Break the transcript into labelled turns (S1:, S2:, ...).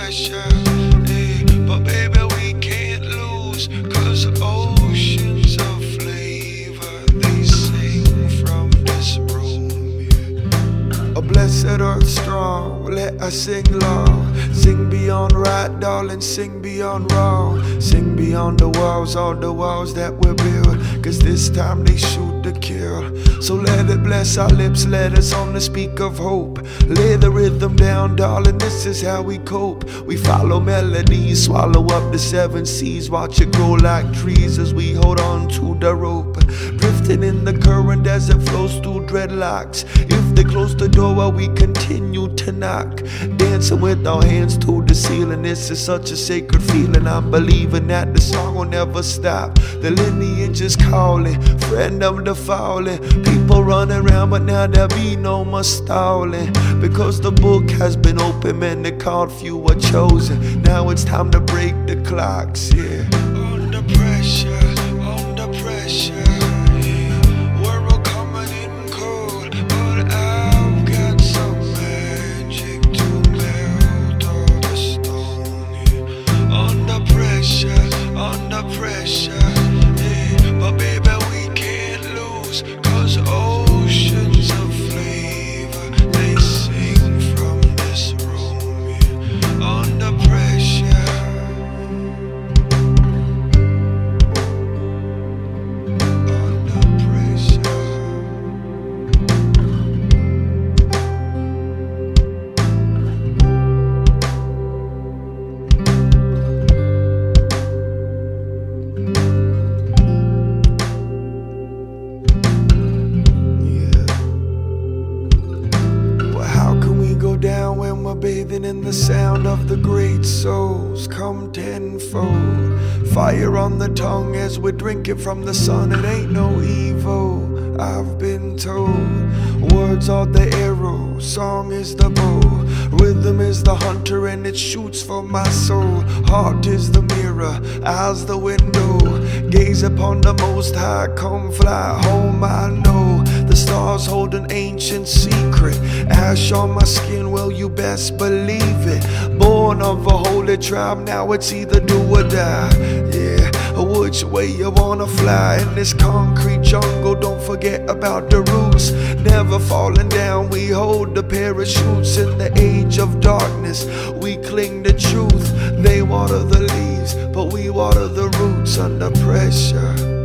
S1: pressure. But baby, we can't lose, 'cause oceans of flavor, they sing from this room. A blessed earth strong, let us sing long. Sing beyond right, darling, sing beyond wrong. Sing beyond the walls, all the walls that we build, 'cause this time they shoot to kill. So let it bless our lips, let us only speak of hope. Lay the rhythm down, darling, this is how we cope. We follow melodies, swallow up the seven seas. Watch it grow like trees as we hold on to the rope. Drifting in the current as it flows through dreadlocks. If they close the door while we continue to knock. Dancing with our hands to the ceiling, this is such a sacred feeling. I'm believing that the song will never stop. The lineage is calling, friend of the fallen. People running around, but now there'll be no more stalling. Because the book has been opened, and the called few are chosen. Now it's time to break the clocks, yeah. Under pressure, under pressure. Under pressure, yeah. But baby, we can't lose, 'cause oceans of flavor, they sing from this room, yeah. Under pressure. Under pressure. Down when we're bathing in the sound of the great souls come tenfold. Fire on the tongue as we're drinking from the sun. It ain't no evil, I've been told. Words are the arrow, song is the bow. Rhythm is the hunter and it shoots for my soul. Heart is the mirror, eyes the window. Gaze upon the most high, come fly home. I know the stars hold an ancient secret. Ash on my skin, well you best believe it. Born of a holy tribe, now it's either do or die. Yeah, which way you wanna fly in this concrete jungle? Don't forget about the roots. Never falling down, we hold the parachutes. In the age of darkness, we cling to truth. They water the leaves, but we water the roots. Under pressure.